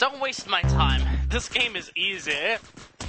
don't waste my time. This game is easy.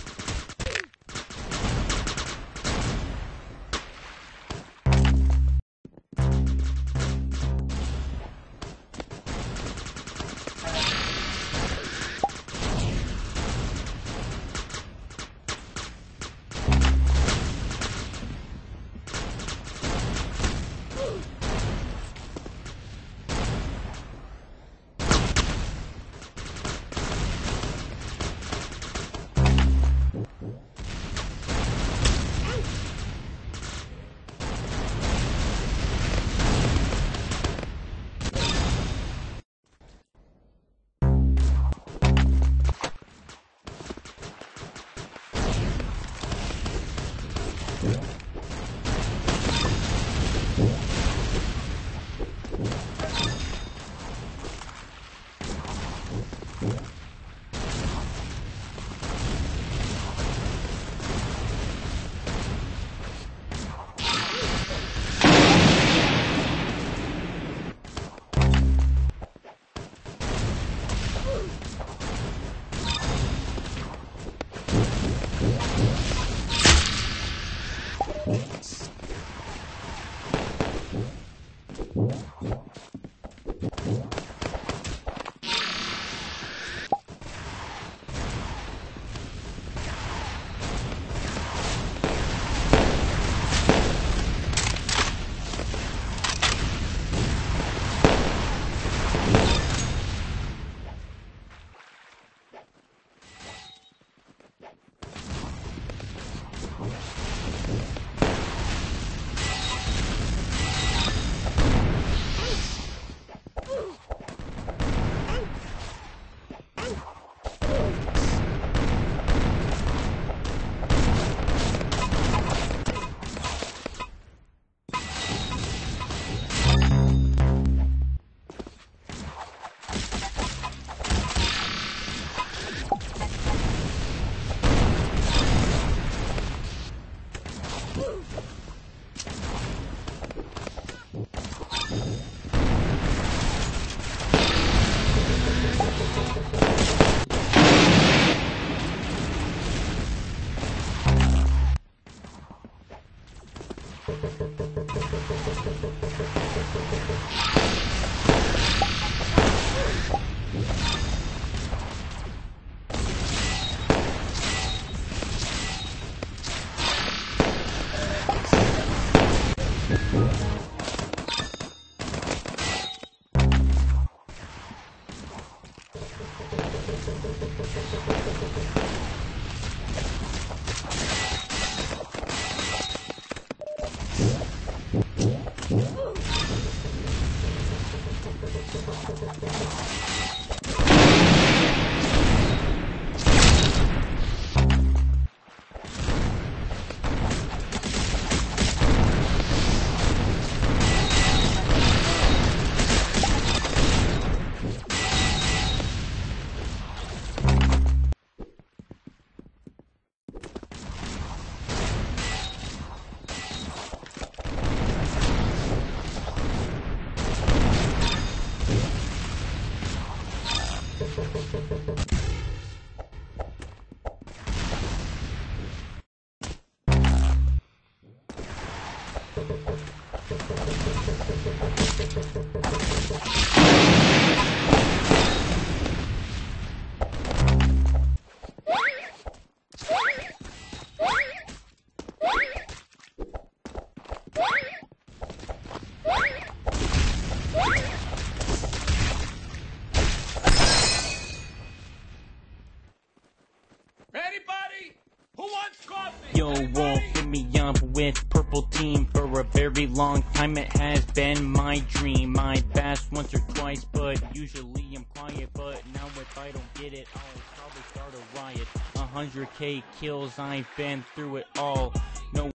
Yo, Wolf, hit me up with Purple Team. For a very long time it has been my dream. I bash once or twice, but usually I'm quiet. But now if I don't get it, I'll probably start a riot. 100k kills, I've been through it all. No